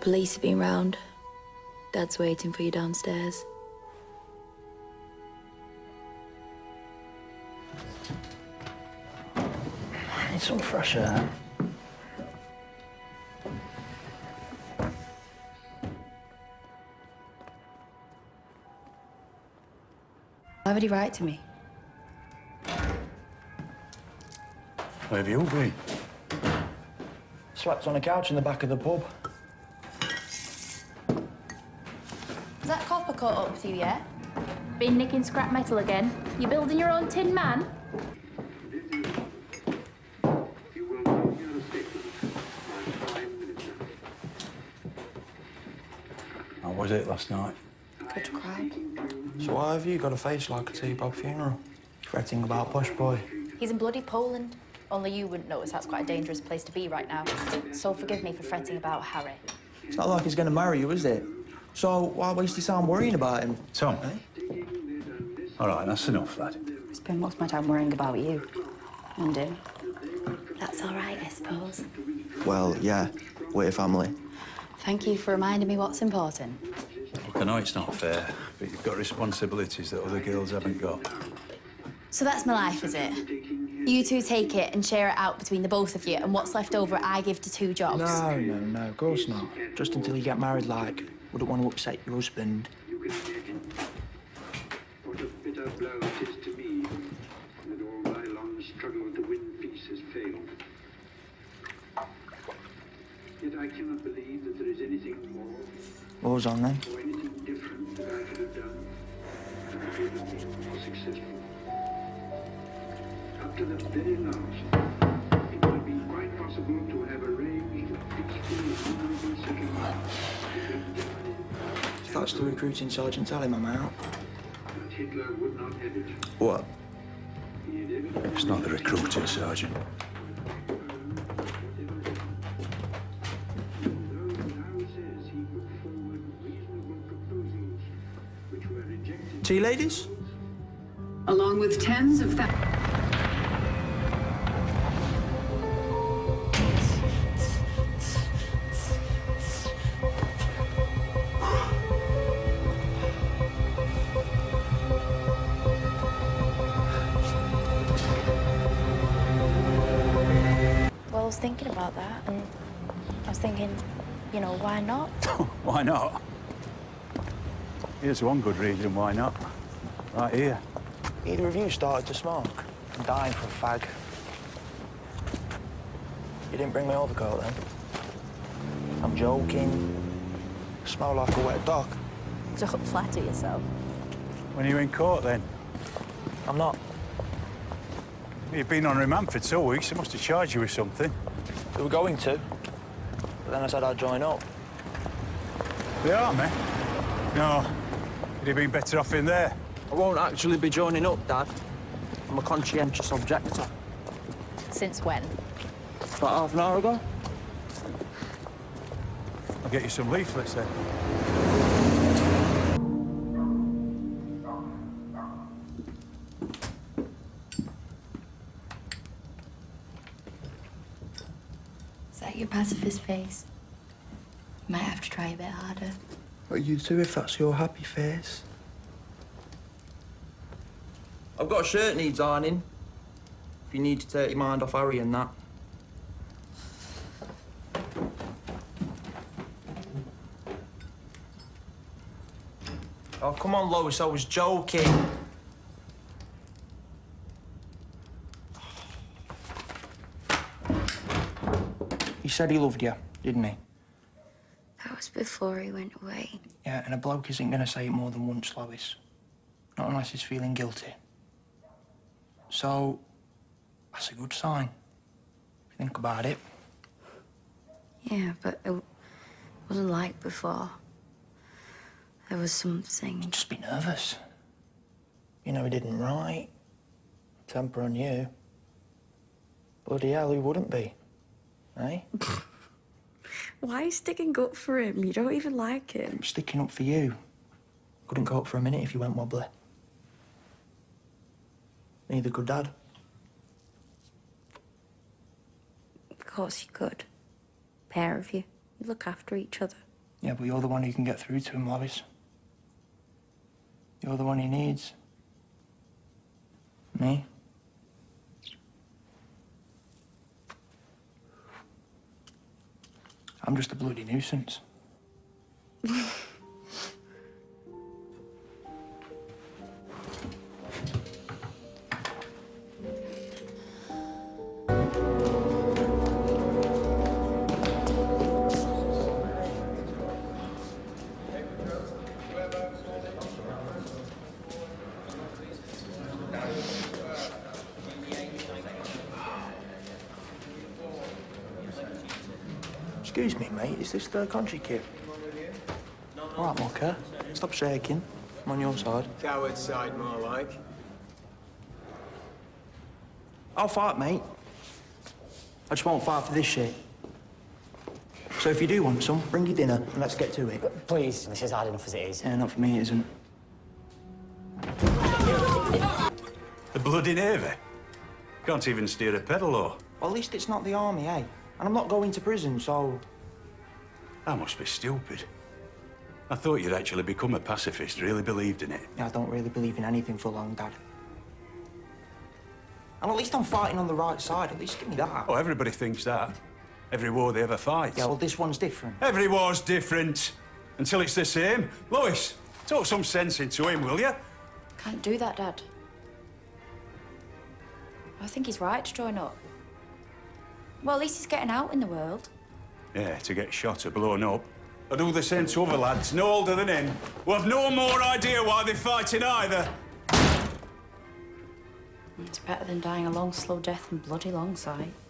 police have been round. Dad's waiting for you downstairs. I need some fresh air. Why would he write to me? Where have you all been? Slept on a couch in the back of the pub. Has that copper caught up with you yet? Been nicking scrap metal again? You building your own tin man? How was it last night? Good cry. So why have you got a face like a T-Bob funeral? Fretting about Posh Boy. He's in bloody Poland. Only you wouldn't notice that's quite a dangerous place to be right now. So forgive me for fretting about Harry. It's not like he's going to marry you, is it? So why waste your time worrying about him? Tom. Eh? All right, that's enough, lad. I spend most of my time worrying about you. And him. That's all right, I suppose. Well, yeah. We're your family. Thank you for reminding me what's important. Look, I know it's not fair, but you've got responsibilities that other girls haven't got. So that's my life, is it? You two take it and share it out between the both of you, and what's left over I give to two jobs. No, of course not. Just until you get married, like, wouldn't want to upset your husband. What a bitter blow it is to me that all my long struggle to win peace has failed. Yet I cannot believe that there is anything more What was on then? or anything different that I could have done that would have been more successful. Up to the very last, it would have been quite possible to have arranged a peaceful and honorable settlement between Germany. If that's the recruiting sergeant, tell him I'm out. But Hitler would not have it. What? He had evidently It's not the recruiting sergeant. Tea ladies? Along with tens of thousands. Well, I was thinking about that, and I was thinking, you know, why not? Why not? Here's one good reason why not. Right here. Either of you started to smoke? I'm dying for a fag. You didn't bring my overcoat then? I'm joking. I smell like a wet dog. Don't flatter yourself. When are you in court, then? I'm not. You've been on remand for 2 weeks. They must have charged you with something. They were going to. But then I said I'd join up. The army? No. You'd have been better off in there. I won't actually be joining up, Dad. I'm a conscientious objector. Since when? About half an hour ago. I'll get you some leaflets, then. Is that your pacifist face? You might have to try a bit harder. What you do if that's your happy face? I've got a shirt needs ironing. If you need to take your mind off Harry and that. Oh, come on, Lois, I was joking. He said he loved you, didn't he? That was before he went away. Yeah, and a bloke isn't going to say it more than once, Lois. Not unless he's feeling guilty. So, that's a good sign. If you think about it. Yeah, but it wasn't like before. There was something... Just be nervous. You know he didn't write. Temper on you. Bloody hell, who wouldn't be? Eh? Why are you sticking up for him? You don't even like him. I'm sticking up for you. Couldn't go up for a minute if you went wobbly. Neither could Dad. Of course you could. Pair of you. You look after each other. Yeah, but you're the one who can get through to him, Lois. You're the one he needs. Me? I'm just a bloody nuisance. Excuse me, mate, is this the country kid? All right, Mucker. Stop shaking. I'm on your side. Coward side, more like. I'll fight, mate. I just won't fight for this shit. So if you do want some, bring your dinner and let's get to it. Please, this is hard enough as it is. Yeah, not for me, it isn't. The bloody Navy. Can't even steer a pedal, or? Well, at least it's not the army, eh? And I'm not going to prison, so... I must be stupid. I thought you'd actually become a pacifist, really believed in it. Yeah, I don't really believe in anything for long, Dad. And at least I'm fighting on the right side. At least give me that. Oh, everybody thinks that. Every war they ever fight. Yeah, well, this one's different. Every war's different. Until it's the same. Lois, talk some sense into him, will you? Can't do that, Dad. I think he's right to join up. Well, at least he's getting out in the world. Yeah, to get shot or blown up. Or do the same to other lads, no older than him, who have no more idea why they're fighting either. It's better than dying a long, slow death and bloody long sight.